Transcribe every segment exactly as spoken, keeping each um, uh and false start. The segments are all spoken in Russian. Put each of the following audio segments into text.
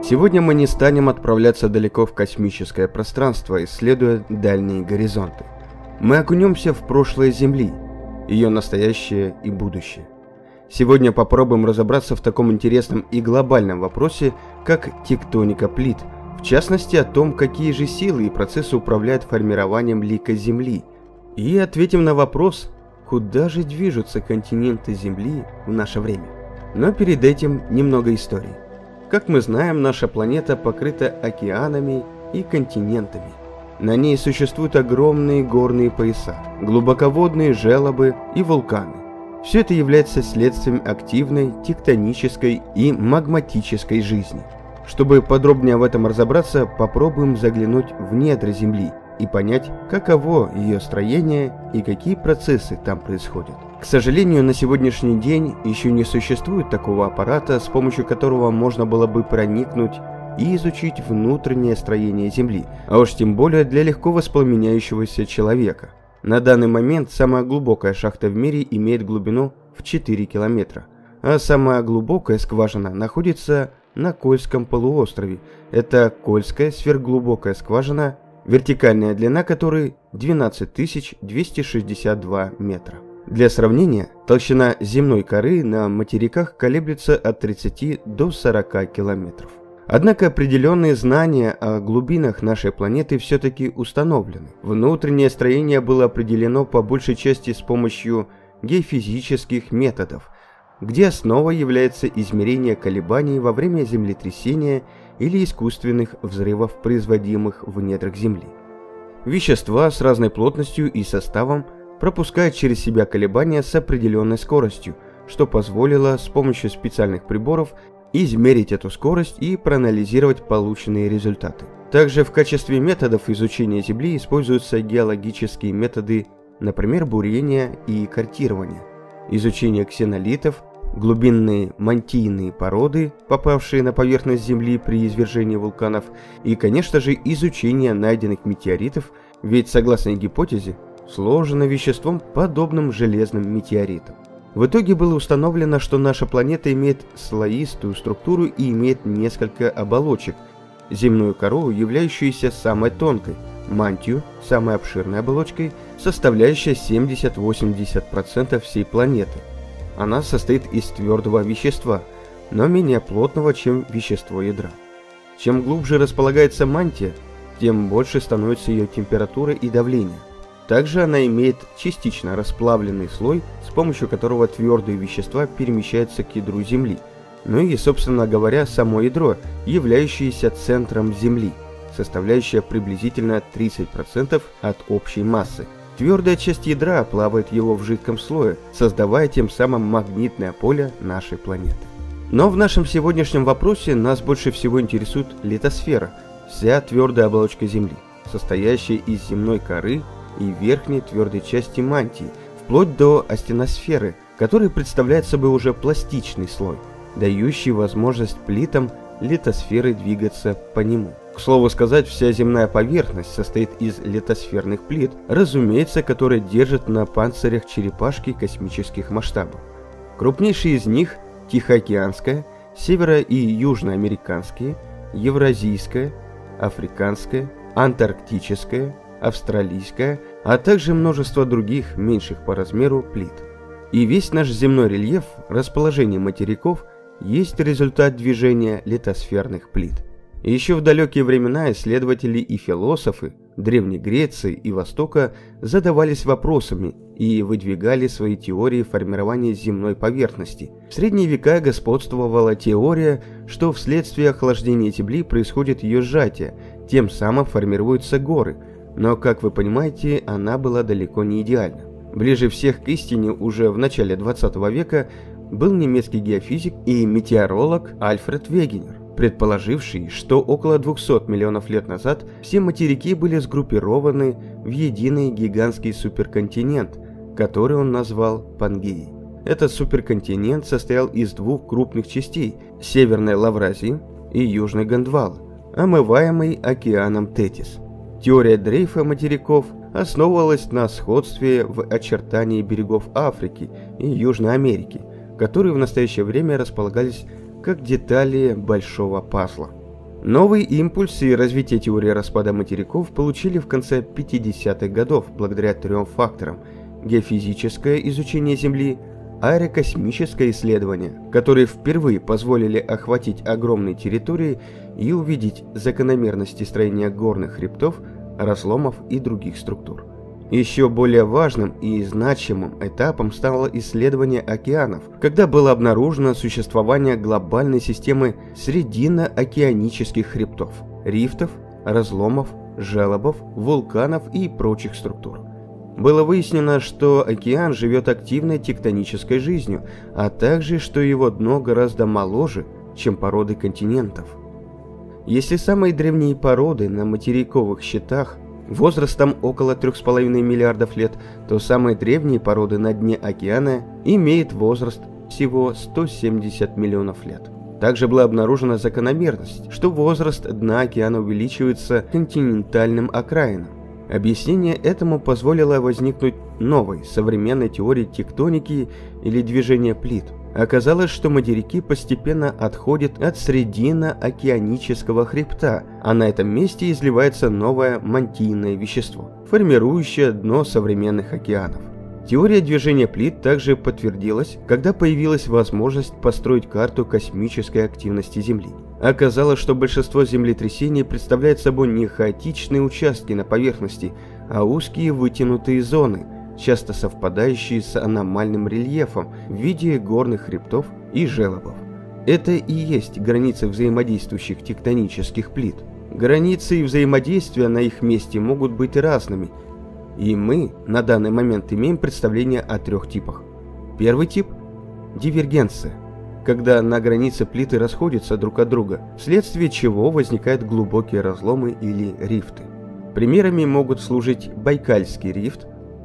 Сегодня мы не станем отправляться далеко в космическое пространство, исследуя дальние горизонты. Мы окунемся в прошлое Земли, ее настоящее и будущее. Сегодня попробуем разобраться в таком интересном и глобальном вопросе, как тектоника плит, в частности о том, какие же силы и процессы управляют формированием лика Земли, и ответим на вопрос, куда же движутся континенты Земли в наше время. Но перед этим немного истории. Как мы знаем, наша планета покрыта океанами и континентами. На ней существуют огромные горные пояса, глубоководные желобы и вулканы. Все это является следствием активной тектонической и магматической жизни. Чтобы подробнее в этом разобраться, попробуем заглянуть в недра Земли и понять, каково ее строение и какие процессы там происходят. К сожалению, на сегодняшний день еще не существует такого аппарата, с помощью которого можно было бы проникнуть и изучить внутреннее строение Земли, а уж тем более для легко воспламеняющегося человека. На данный момент самая глубокая шахта в мире имеет глубину в четыре километра, а самая глубокая скважина находится на Кольском полуострове. Это Кольская сверхглубокая скважина, вертикальная длина которой двенадцать тысяч двести шестьдесят два метра. Для сравнения, толщина земной коры на материках колеблется от тридцати до сорока километров. Однако определенные знания о глубинах нашей планеты все-таки установлены. Внутреннее строение было определено по большей части с помощью геофизических методов, где основой является измерение колебаний во время землетрясения или искусственных взрывов, производимых в недрах Земли. Вещества с разной плотностью и составом пропускают через себя колебания с определенной скоростью, что позволило с помощью специальных приборов измерить эту скорость и проанализировать полученные результаты. Также в качестве методов изучения Земли используются геологические методы, например, бурения и картирования, изучение ксенолитов, глубинные мантийные породы, попавшие на поверхность Земли при извержении вулканов, и, конечно же, изучение найденных метеоритов, ведь, согласно гипотезе, сложено веществом, подобным железным метеоритам. В итоге было установлено, что наша планета имеет слоистую структуру и имеет несколько оболочек: земную кору, являющуюся самой тонкой, мантию, самой обширной оболочкой, составляющей семьдесят-восемьдесят процентов всей планеты. Она состоит из твердого вещества, но менее плотного, чем вещество ядра. Чем глубже располагается мантия, тем больше становится ее температура и давление. Также она имеет частично расплавленный слой, с помощью которого твердые вещества перемещаются к ядру Земли. Ну и, собственно говоря, само ядро, являющееся центром Земли, составляющее приблизительно тридцать процентов от общей массы. Твердая часть ядра плавает его в жидком слое, создавая тем самым магнитное поле нашей планеты. Но в нашем сегодняшнем вопросе нас больше всего интересует литосфера, вся твердая оболочка Земли, состоящая из земной коры и верхней твердой части мантии, вплоть до астеносферы, который представляет собой уже пластичный слой, дающий возможность плитам литосферы двигаться по нему. К слову сказать, вся земная поверхность состоит из литосферных плит, разумеется, которые держат на панцирях черепашки космических масштабов. Крупнейшие из них – Тихоокеанская, северо- и южноамериканские, евразийская, африканская, антарктическая, австралийская, а также множество других, меньших по размеру, плит. И весь наш земной рельеф, расположение материков, есть результат движения литосферных плит. И еще в далекие времена исследователи и философы Древней Греции и Востока задавались вопросами и выдвигали свои теории формирования земной поверхности. В средние века господствовала теория, что вследствие охлаждения Земли происходит ее сжатие, тем самым формируются горы. Но, как вы понимаете, она была далеко не идеальна. Ближе всех к истине уже в начале двадцатого века был немецкий геофизик и метеоролог Альфред Вегенер, предположивший, что около двухсот миллионов лет назад все материки были сгруппированы в единый гигантский суперконтинент, который он назвал Пангеей. Этот суперконтинент состоял из двух крупных частей – Северной Лавразии и Южной Гондвалы, омываемой океаном Тетис. Теория дрейфа материков основывалась на сходстве в очертании берегов Африки и Южной Америки, которые в настоящее время располагались как детали большого пазла. Новый импульс и развитие теории распада материков получили в конце пятидесятых годов благодаря трем факторам: геофизическое изучение Земли, аэрокосмическое исследование, которые впервые позволили охватить огромные территории и увидеть закономерности строения горных хребтов, разломов и других структур. Еще более важным и значимым этапом стало исследование океанов, когда было обнаружено существование глобальной системы срединно-океанических хребтов, рифтов, разломов, желобов, вулканов и прочих структур. Было выяснено, что океан живет активной тектонической жизнью, а также, что его дно гораздо моложе, чем породы континентов. Если самые древние породы на материковых щитах возрастом около трёх с половиной миллиардов лет, то самые древние породы на дне океана имеют возраст всего сто семьдесят миллионов лет. Также была обнаружена закономерность, что возраст дна океана увеличивается континентальным окраинам. Объяснение этому позволило возникнуть новой, современной теории тектоники или движения плит. Оказалось, что материки постепенно отходят от срединно-океанического хребта, а на этом месте изливается новое мантийное вещество, формирующее дно современных океанов. Теория движения плит также подтвердилась, когда появилась возможность построить карту космической активности Земли. Оказалось, что большинство землетрясений представляет собой не хаотичные участки на поверхности, а узкие вытянутые зоны, часто совпадающие с аномальным рельефом в виде горных хребтов и желобов. Это и есть границы взаимодействующих тектонических плит. Границы и взаимодействия на их месте могут быть разными, и мы на данный момент имеем представление о трех типах. Первый тип – дивергенция, когда на границе плиты расходятся друг от друга, вследствие чего возникают глубокие разломы или рифты. Примерами могут служить Байкальский рифт,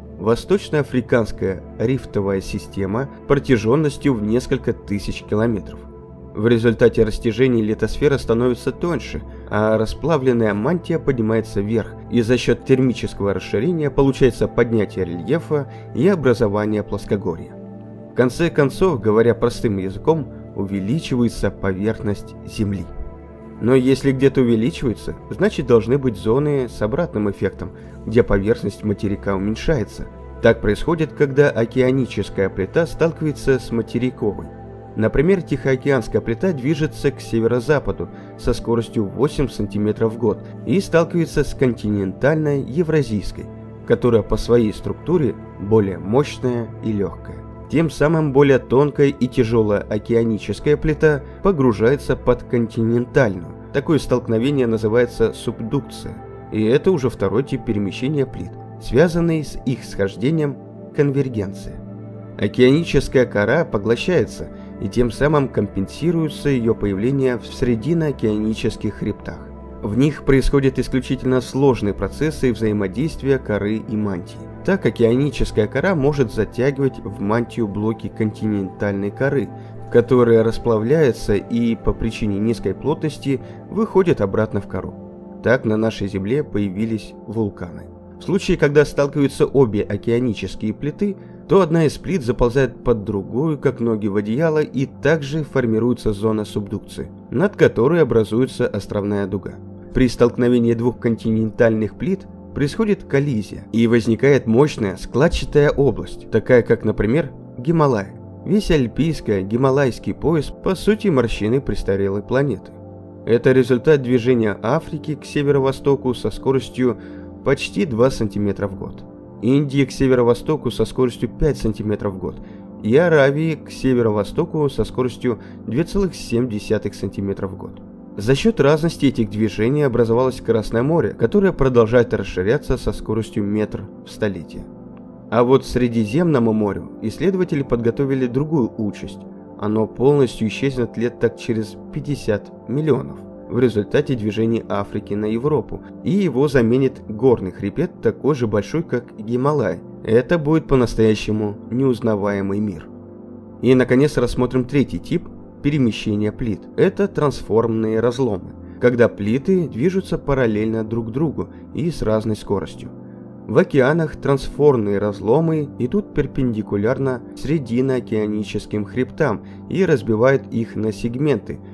Восточноафриканская рифтовая система протяженностью в несколько тысяч километров. В результате растяжений литосфера становится тоньше, а расплавленная мантия поднимается вверх, и за счет термического расширения получается поднятие рельефа и образование плоскогорья. В конце концов, говоря простым языком, увеличивается поверхность Земли. Но если где-то увеличивается, значит должны быть зоны с обратным эффектом, где поверхность материка уменьшается. Так происходит, когда океаническая плита сталкивается с материковой. Например, Тихоокеанская плита движется к северо-западу со скоростью восемь сантиметров в год и сталкивается с континентальной Евразийской, которая по своей структуре более мощная и легкая. Тем самым более тонкая и тяжелая океаническая плита погружается под континентальную. Такое столкновение называется субдукция. И это уже второй тип перемещения плит, связанный с их схождением — конвергенция. Океаническая кора поглощается, и тем самым компенсируется ее появление в срединно-океанических хребтах. В них происходят исключительно сложные процессы взаимодействия коры и мантии. Так, океаническая кора может затягивать в мантию блоки континентальной коры, которые расплавляются и по причине низкой плотности выходят обратно в кору. Так на нашей Земле появились вулканы. В случае, когда сталкиваются обе океанические плиты, то одна из плит заползает под другую, как ноги в одеяло, и также формируется зона субдукции, над которой образуется островная дуга. При столкновении двух континентальных плит происходит коллизия, и возникает мощная складчатая область, такая как, например, Гималай. Весь альпийско-гималайский пояс по сути морщины престарелой планеты. Это результат движения Африки к северо-востоку со скоростью почти два сантиметра в год, Индии к северо-востоку со скоростью пять сантиметров в год и Аравии к северо-востоку со скоростью две целых семь десятых сантиметра в год. За счет разности этих движений образовалось Красное море, которое продолжает расширяться со скоростью метр в столетие. А вот Средиземному морю исследователи подготовили другую участь. Оно полностью исчезнет лет так через пятьдесят миллионов в результате движения Африки на Европу, и его заменит горный хребет, такой же большой, как Гималай. Это будет по-настоящему неузнаваемый мир. И, наконец, рассмотрим третий тип перемещения плит. Это трансформные разломы, когда плиты движутся параллельно друг другу и с разной скоростью. В океанах трансформные разломы идут перпендикулярно срединно-океаническим хребтам и разбивают их на сегменты,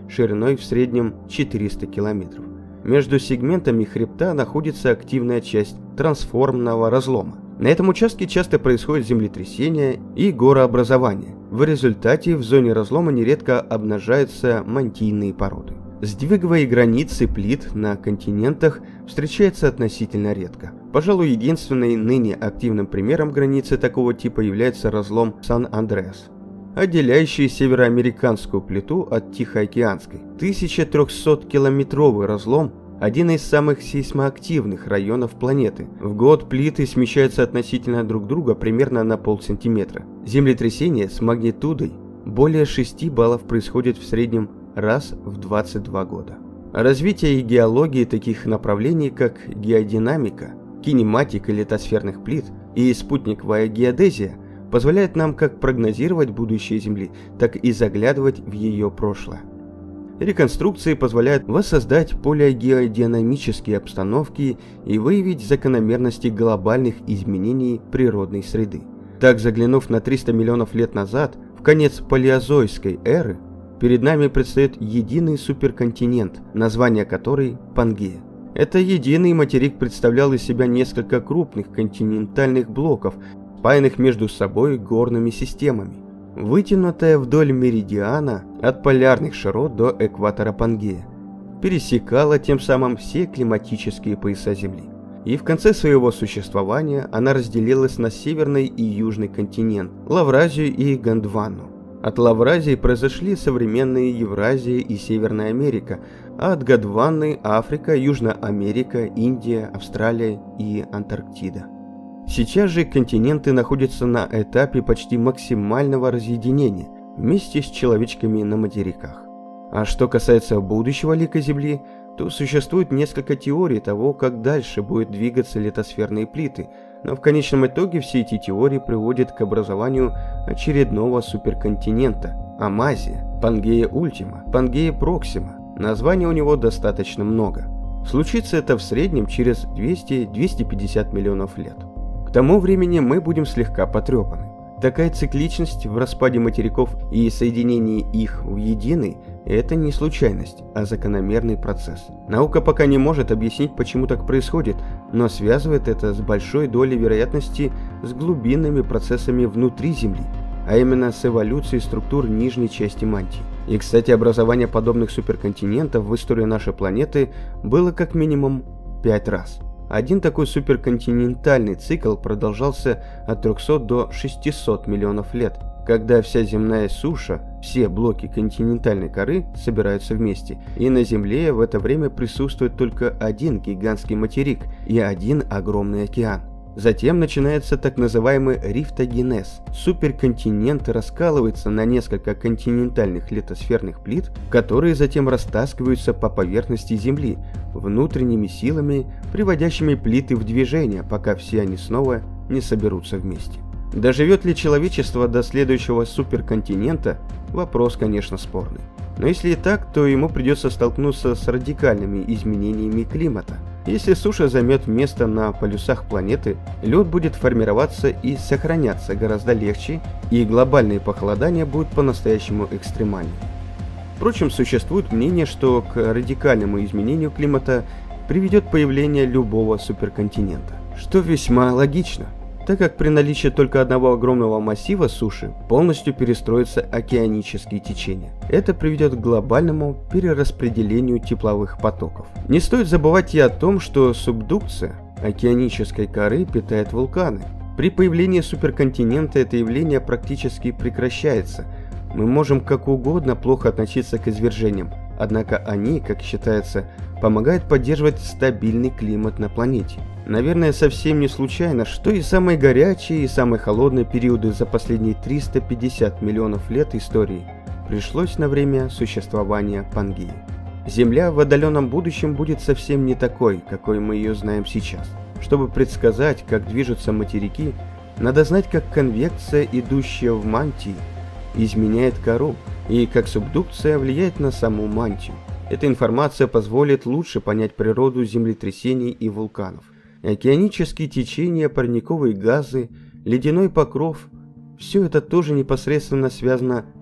шириной в среднем четыреста километров. Между сегментами хребта находится активная часть трансформного разлома. На этом участке часто происходят землетрясения и горообразования. В результате в зоне разлома нередко обнажаются мантийные породы. Сдвиговые границы плит на континентах встречаются относительно редко. Пожалуй, единственным ныне активным примером границы такого типа является разлом Сан-Андреас, отделяющий североамериканскую плиту от Тихоокеанской. тысяча трехсоткилометровый разлом – один из самых сейсмоактивных районов планеты. В год плиты смещаются относительно друг друга примерно на полсантиметра. Землетрясения с магнитудой более шести баллов происходят в среднем раз в двадцать два года. Развитие геологии таких направлений, как геодинамика, кинематика литосферных плит и спутниковая геодезия, позволяет нам как прогнозировать будущее Земли, так и заглядывать в ее прошлое. Реконструкции позволяют воссоздать полигеодинамические обстановки и выявить закономерности глобальных изменений природной среды. Так, заглянув на триста миллионов лет назад, в конец палеозойской эры, перед нами предстает единый суперконтинент, название которой Пангея. Это единый материк представлял из себя несколько крупных континентальных блоков, спаянных между собой горными системами. Вытянутая вдоль меридиана от полярных широт до экватора Пангея, пересекала тем самым все климатические пояса Земли. И в конце своего существования она разделилась на северный и южный континент, Лавразию и Гондвану. От Лавразии произошли современные Евразия и Северная Америка, а от Гондваны – Африка, Южная Америка, Индия, Австралия и Антарктида. Сейчас же континенты находятся на этапе почти максимального разъединения вместе с человечками на материках. А что касается будущего лика Земли, то существует несколько теорий того, как дальше будут двигаться литосферные плиты, но в конечном итоге все эти теории приводят к образованию очередного суперконтинента – Амазия, Пангея Ультима, Пангея Проксима. Названий у него достаточно много. Случится это в среднем через двести — двести пятьдесят миллионов лет. К тому времени мы будем слегка потрепаны. Такая цикличность в распаде материков и соединении их в единый – это не случайность, а закономерный процесс. Наука пока не может объяснить, почему так происходит, но связывает это с большой долей вероятности с глубинными процессами внутри Земли, а именно с эволюцией структур нижней части мантии. И, кстати, образование подобных суперконтинентов в истории нашей планеты было как минимум пять раз. Один такой суперконтинентальный цикл продолжался от трехсот до шестисот миллионов лет, когда вся земная суша, все блоки континентальной коры собираются вместе, и на Земле в это время присутствует только один гигантский материк и один огромный океан. Затем начинается так называемый рифтогенез. Суперконтинент раскалывается на несколько континентальных литосферных плит, которые затем растаскиваются по поверхности Земли внутренними силами, приводящими плиты в движение, пока все они снова не соберутся вместе. Доживет ли человечество до следующего суперконтинента? Вопрос, конечно, спорный. Но если и так, то ему придется столкнуться с радикальными изменениями климата. Если суша займет место на полюсах планеты, лед будет формироваться и сохраняться гораздо легче, и глобальные похолодания будут по-настоящему экстремальны. Впрочем, существует мнение, что к радикальному изменению климата приведет появление любого суперконтинента, что весьма логично, так как при наличии только одного огромного массива суши полностью перестроятся океанические течения. Это приведет к глобальному перераспределению тепловых потоков. Не стоит забывать и о том, что субдукция океанической коры питает вулканы. При появлении суперконтинента это явление практически прекращается. Мы можем как угодно плохо относиться к извержениям, однако они, как считается, помогают поддерживать стабильный климат на планете. Наверное, совсем не случайно, что и самые горячие, и самые холодные периоды за последние триста пятьдесят миллионов лет истории пришлось на время существования Пангеи. Земля в отдаленном будущем будет совсем не такой, какой мы ее знаем сейчас. Чтобы предсказать, как движутся материки, надо знать, как конвекция, идущая в мантии, изменяет кору, и как субдукция влияет на саму мантию. Эта информация позволит лучше понять природу землетрясений и вулканов. Океанические течения, парниковые газы, ледяной покров – все это тоже непосредственно связано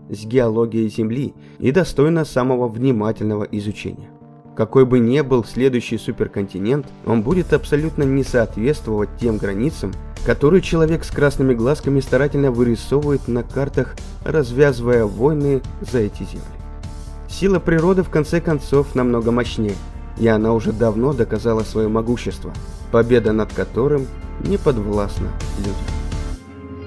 с геологией Земли и достойна самого внимательного изучения. Какой бы ни был следующий суперконтинент, он будет абсолютно не соответствовать тем границам, которые человек с красными глазками старательно вырисовывает на картах, развязывая войны за эти земли. Сила природы в конце концов намного мощнее, и она уже давно доказала свое могущество, победа над которым не подвластна людям.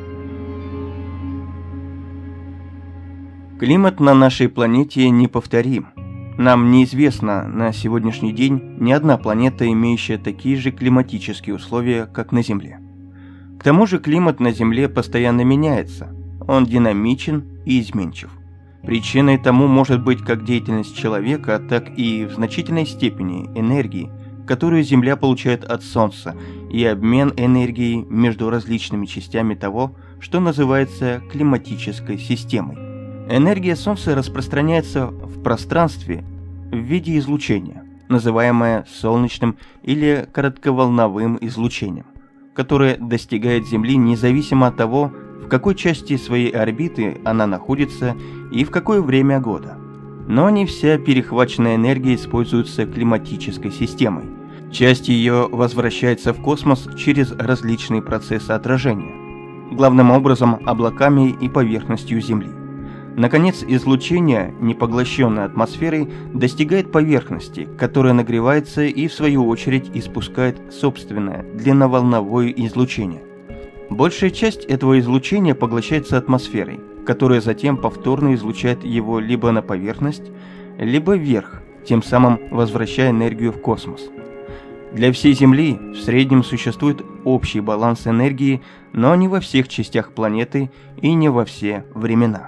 Климат на нашей планете неповторим. Нам неизвестна на сегодняшний день ни одна планета, имеющая такие же климатические условия, как на Земле. К тому же климат на Земле постоянно меняется, он динамичен и изменчив. Причиной тому может быть как деятельность человека, так и в значительной степени энергии, которую Земля получает от Солнца, и обмен энергией между различными частями того, что называется климатической системой. Энергия Солнца распространяется в пространстве в виде излучения, называемое солнечным или коротковолновым излучением, которое достигает Земли независимо от того, в какой части своей орбиты она находится и в какое время года. Но не вся перехваченная энергия используется климатической системой. Часть ее возвращается в космос через различные процессы отражения, главным образом облаками и поверхностью Земли. Наконец, излучение, не поглощенное атмосферой, достигает поверхности, которая нагревается и в свою очередь испускает собственное длинноволновое излучение. Большая часть этого излучения поглощается атмосферой, которая затем повторно излучает его либо на поверхность, либо вверх, тем самым возвращая энергию в космос. Для всей Земли в среднем существует общий баланс энергии, но не во всех частях планеты и не во все времена.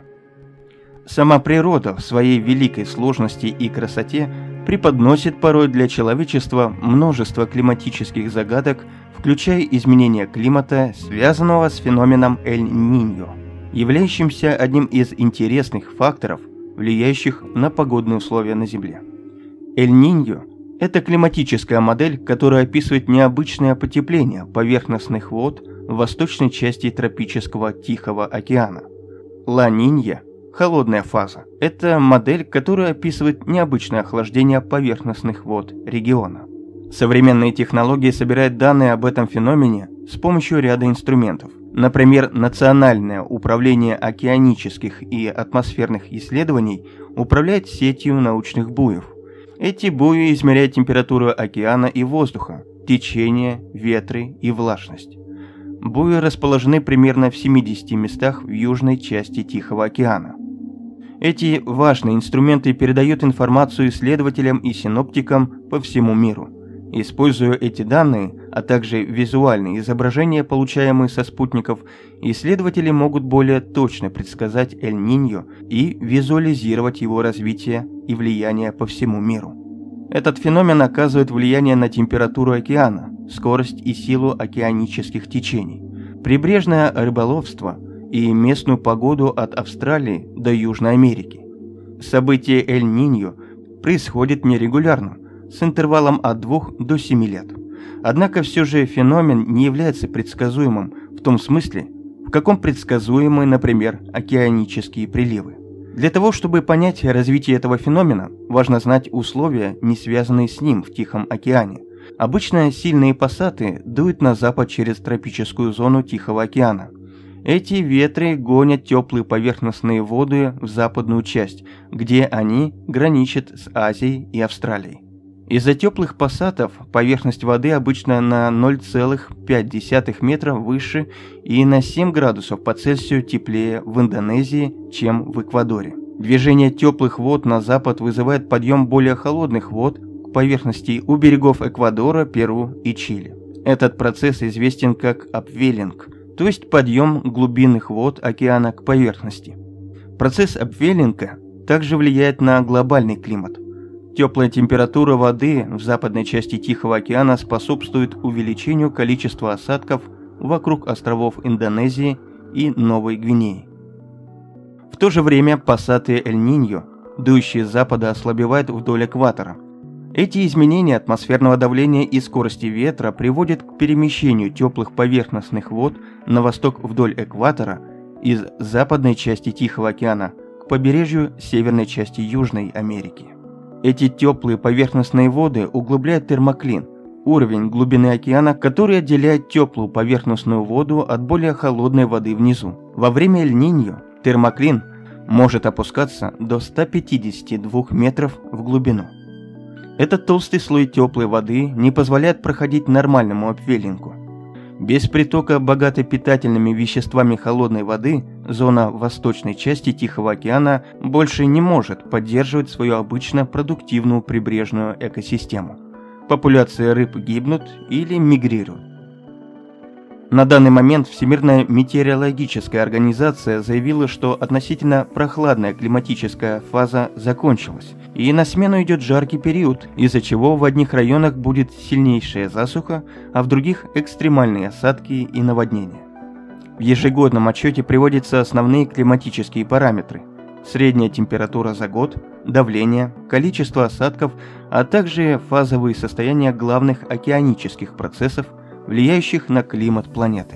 Сама природа в своей великой сложности и красоте преподносит порой для человечества множество климатических загадок, включая изменение климата, связанного с феноменом Эль-Ниньо, являющимся одним из интересных факторов, влияющих на погодные условия на Земле. Эль-Ниньо – это климатическая модель, которая описывает необычное потепление поверхностных вод в восточной части тропического Тихого океана. Ла-Нинья – холодная фаза. Это модель, которая описывает необычное охлаждение поверхностных вод региона. Современные технологии собирают данные об этом феномене с помощью ряда инструментов. Например, Национальное управление океанических и атмосферных исследований управляет сетью научных буев. Эти буи измеряют температуру океана и воздуха, течение, ветры и влажность. Буи расположены примерно в семидесяти местах в южной части Тихого океана. Эти важные инструменты передают информацию исследователям и синоптикам по всему миру. Используя эти данные, а также визуальные изображения, получаемые со спутников, исследователи могут более точно предсказать Эль-Ниньо и визуализировать его развитие и влияние по всему миру. Этот феномен оказывает влияние на температуру океана, скорость и силу океанических течений, прибрежное рыболовство и местную погоду от Австралии до Южной Америки. Событие Эль-Ниньо происходит нерегулярно, с интервалом от двух до семи лет. Однако все же феномен не является предсказуемым в том смысле, в каком предсказуемы, например, океанические приливы. Для того, чтобы понять развитие этого феномена, важно знать условия, не связанные с ним в Тихом океане. Обычно сильные пассаты дуют на запад через тропическую зону Тихого океана. Эти ветры гонят теплые поверхностные воды в западную часть, где они граничат с Азией и Австралией. Из-за теплых пассатов поверхность воды обычно на ноль целых пять десятых метра выше и на семь градусов по Цельсию теплее в Индонезии, чем в Эквадоре. Движение теплых вод на запад вызывает подъем более холодных вод к поверхности у берегов Эквадора, Перу и Чили. Этот процесс известен как апвеллинг, то есть подъем глубинных вод океана к поверхности. Процесс апвеллинга также влияет на глобальный климат. Теплая температура воды в западной части Тихого океана способствует увеличению количества осадков вокруг островов Индонезии и Новой Гвинеи. В то же время пассаты Эль-Ниньо, дующие с запада, ослабевают вдоль экватора. Эти изменения атмосферного давления и скорости ветра приводят к перемещению теплых поверхностных вод на восток вдоль экватора из западной части Тихого океана к побережью северной части Южной Америки. Эти теплые поверхностные воды углубляют термоклин, уровень глубины океана, который отделяет теплую поверхностную воду от более холодной воды внизу. Во время Эль-Ниньо термоклин может опускаться до ста пятидесяти двух метров в глубину. Этот толстый слой теплой воды не позволяет проходить нормальному апвеллингу. Без притока богатой питательными веществами холодной воды зона восточной части Тихого океана больше не может поддерживать свою обычно продуктивную прибрежную экосистему. Популяции рыб гибнут или мигрируют. На данный момент Всемирная метеорологическая организация заявила, что относительно прохладная климатическая фаза закончилась, и на смену идет жаркий период, из-за чего в одних районах будет сильнейшая засуха, а в других экстремальные осадки и наводнения. В ежегодном отчете приводятся основные климатические параметры: средняя температура за год, давление, количество осадков, а также фазовые состояния главных океанических процессов, влияющих на климат планеты.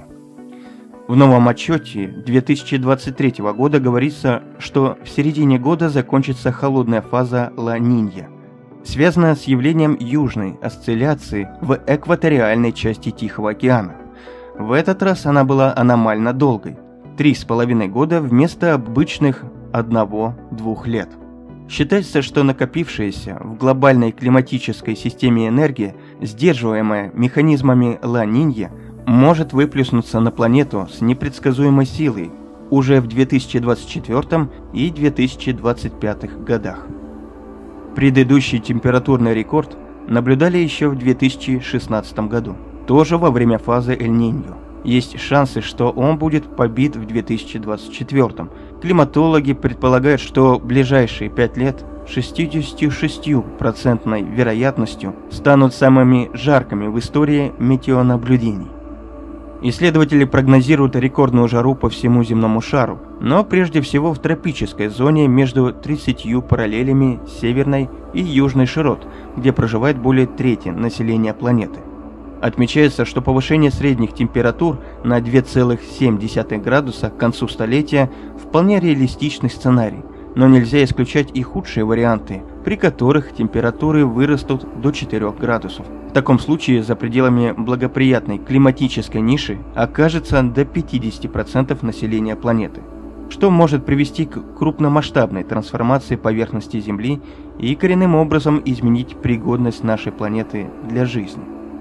В новом отчете две тысячи двадцать третьего года говорится, что в середине года закончится холодная фаза Ла-Нинья, связанная с явлением южной осцилляции в экваториальной части Тихого океана. В этот раз она была аномально долгой – три с половиной года вместо обычных одного-двух лет. Считается, что накопившаяся в глобальной климатической системе энергия, сдерживаемая механизмами Ла-Нинья, может выплеснуться на планету с непредсказуемой силой уже в две тысячи двадцать четвёртом и две тысячи двадцать пятом годах. Предыдущий температурный рекорд наблюдали еще в две тысячи шестнадцатом году, тоже во время фазы Эль-Ниньо. Есть шансы, что он будет побит в две тысячи двадцать четвёртом. Климатологи предполагают, что ближайшие пять лет шестьдесят шесть процентов вероятностью станут самыми жаркими в истории метеонаблюдений. Исследователи прогнозируют рекордную жару по всему земному шару, но прежде всего в тропической зоне между тридцатью параллелями северной и южной широт, где проживает более трети населения планеты. Отмечается, что повышение средних температур на два целых семь десятых градуса к концу столетия вполне реалистичный сценарий, но нельзя исключать и худшие варианты, при которых температуры вырастут до четырёх градусов. В таком случае за пределами благоприятной климатической ниши окажется до пятидесяти процентов населения планеты, что может привести к крупномасштабной трансформации поверхности Земли и коренным образом изменить пригодность нашей планеты для жизни.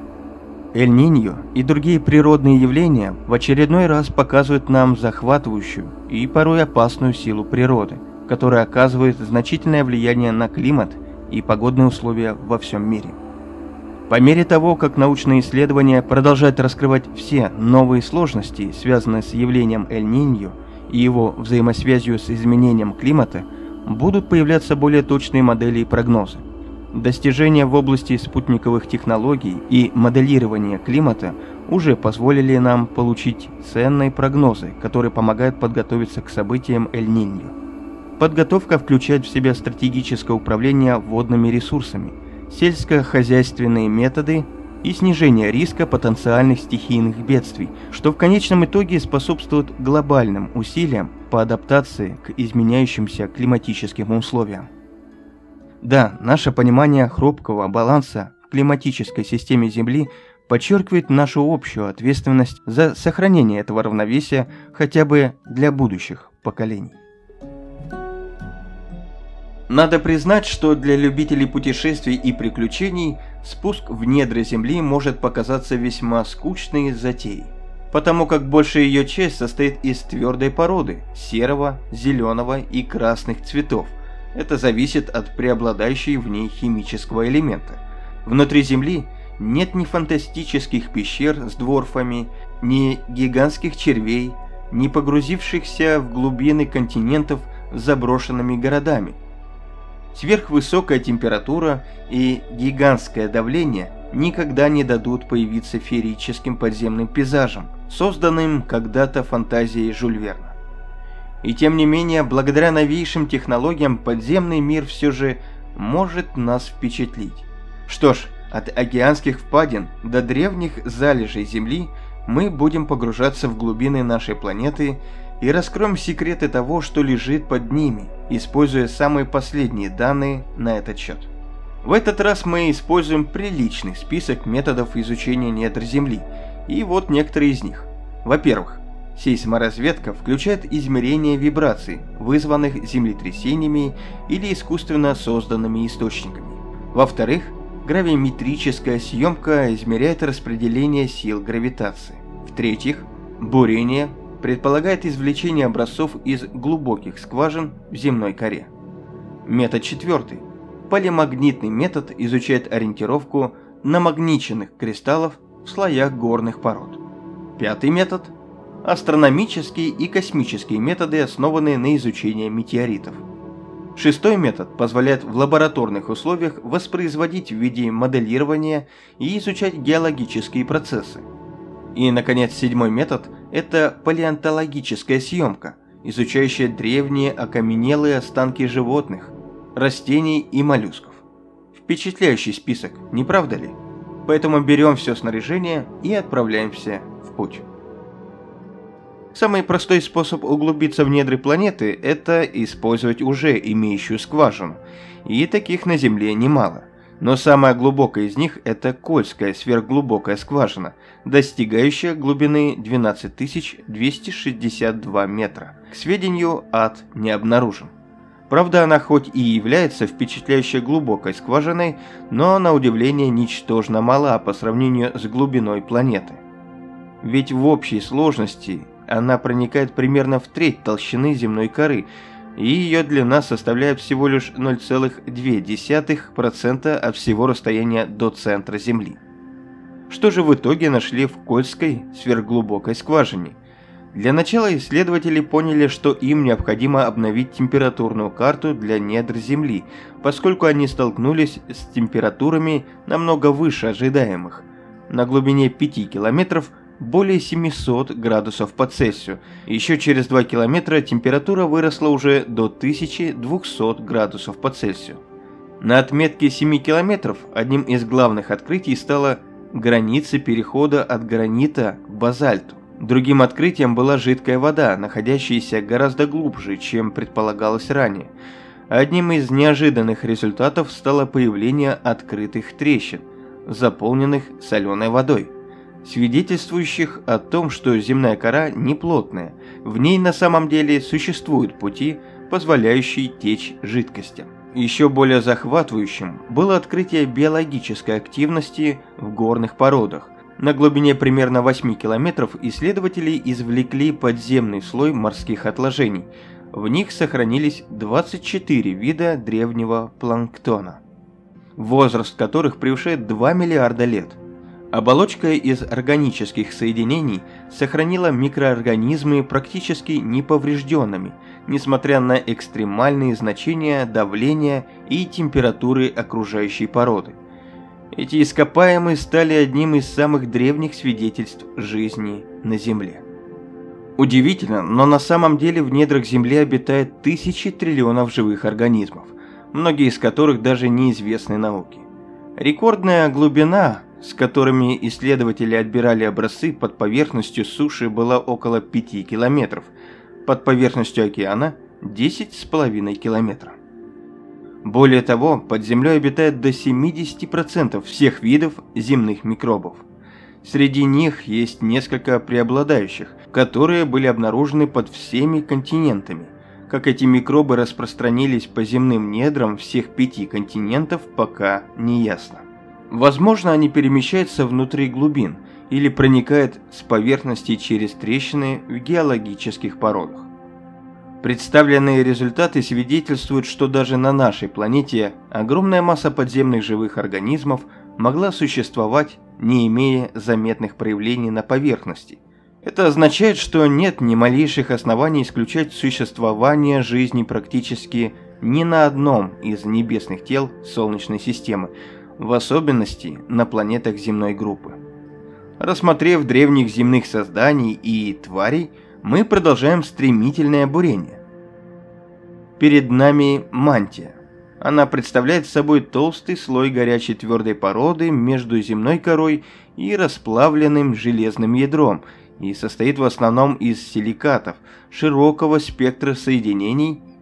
Эль-Ниньо и другие природные явления в очередной раз показывают нам захватывающую и порой опасную силу природы, которая оказывает значительное влияние на климат и погодные условия во всем мире. По мере того, как научные исследования продолжают раскрывать все новые сложности, связанные с явлением Эль-Ниньо и его взаимосвязью с изменением климата, будут появляться более точные модели и прогнозы. Достижения в области спутниковых технологий и моделирования климата уже позволили нам получить ценные прогнозы, которые помогают подготовиться к событиям Эль-Ниньо. Подготовка включает в себя стратегическое управление водными ресурсами, сельскохозяйственные методы и снижение риска потенциальных стихийных бедствий, что в конечном итоге способствует глобальным усилиям по адаптации к изменяющимся климатическим условиям. Да, наше понимание хрупкого баланса в климатической системе Земли подчеркивает нашу общую ответственность за сохранение этого равновесия хотя бы для будущих поколений. Надо признать, что для любителей путешествий и приключений спуск в недра Земли может показаться весьма скучной затеей, потому как большая ее часть состоит из твердой породы – серого, зеленого и красных цветов. Это зависит от преобладающей в ней химического элемента. Внутри Земли нет ни фантастических пещер с дворфами, ни гигантских червей, ни погрузившихся в глубины континентов с заброшенными городами. Сверхвысокая температура и гигантское давление никогда не дадут появиться феерическим подземным пейзажам, созданным когда-то фантазией Жюль Верна. И тем не менее, благодаря новейшим технологиям подземный мир все же может нас впечатлить. Что ж, от океанских впадин до древних залежей Земли мы будем погружаться в глубины нашей планеты и раскроем секреты того, что лежит под ними, используя самые последние данные на этот счет. В этот раз мы используем приличный список методов изучения недр Земли, и вот некоторые из них. Во-первых, сейсморазведка включает измерение вибраций, вызванных землетрясениями или искусственно созданными источниками. Во-вторых, гравиметрическая съемка измеряет распределение сил гравитации. В-третьих, бурение предполагает извлечение образцов из глубоких скважин в земной коре. Метод четвертый. Полимагнитный метод изучает ориентировку намагниченных кристаллов в слоях горных пород. Пятый метод. Астрономические и космические методы, основанные на изучении метеоритов. Шестой метод позволяет в лабораторных условиях воспроизводить в виде моделирования и изучать геологические процессы. И, наконец, седьмой метод – это палеонтологическая съемка, изучающая древние окаменелые останки животных, растений и моллюсков. Впечатляющий список, не правда ли? Поэтому берем все снаряжение и отправляемся в путь. Самый простой способ углубиться в недры планеты – это использовать уже имеющую скважину, и таких на Земле немало. Но самая глубокая из них – это Кольская сверхглубокая скважина, достигающая глубины двенадцать тысяч двести шестьдесят два метра. К сведению, ад не обнаружен. Правда, она хоть и является впечатляющей глубокой скважиной, но на удивление ничтожно мала по сравнению с глубиной планеты. Ведь в общей сложности она проникает примерно в треть толщины земной коры, и ее длина составляет всего лишь ноль целых две десятых процента от всего расстояния до центра Земли. Что же в итоге нашли в Кольской сверхглубокой скважине? Для начала исследователи поняли, что им необходимо обновить температурную карту для недр Земли, поскольку они столкнулись с температурами намного выше ожидаемых. На глубине пяти километров более семисот градусов по Цельсию. Еще через два километра температура выросла уже до тысячи двухсот градусов по Цельсию. На отметке семи километров одним из главных открытий стала граница перехода от гранита к базальту. Другим открытием была жидкая вода, находящаяся гораздо глубже, чем предполагалось ранее. Одним из неожиданных результатов стало появление открытых трещин, заполненных соленой водой, свидетельствующих о том, что земная кора не плотная, в ней на самом деле существуют пути, позволяющие течь жидкостям. Еще более захватывающим было открытие биологической активности в горных породах. На глубине примерно восьми километров исследователи извлекли подземный слой морских отложений. В них сохранились двадцать четыре вида древнего планктона, возраст которых превышает два миллиарда лет. Оболочка из органических соединений сохранила микроорганизмы практически неповрежденными, несмотря на экстремальные значения давления и температуры окружающей породы. Эти ископаемые стали одним из самых древних свидетельств жизни на Земле. Удивительно, но на самом деле в недрах Земли обитают тысячи триллионов живых организмов, многие из которых даже неизвестны науке. Рекордная глубина, с которыми исследователи отбирали образцы под поверхностью суши, была около пяти километров, под поверхностью океана – десять с половиной километров. Более того, под землей обитает до семидесяти процентов всех видов земных микробов. Среди них есть несколько преобладающих, которые были обнаружены под всеми континентами. Как эти микробы распространились по земным недрам всех пяти континентов, пока не ясно. Возможно, они перемещаются внутри глубин или проникают с поверхности через трещины в геологических породах. Представленные результаты свидетельствуют, что даже на нашей планете огромная масса подземных живых организмов могла существовать, не имея заметных проявлений на поверхности. Это означает, что нет ни малейших оснований исключать существование жизни практически ни на одном из небесных тел Солнечной системы, в особенности на планетах земной группы. Рассмотрев древних земных созданий и тварей, мы продолжаем стремительное бурение. Перед нами мантия. Она представляет собой толстый слой горячей твердой породы между земной корой и расплавленным железным ядром и состоит в основном из силикатов, широкого спектра соединений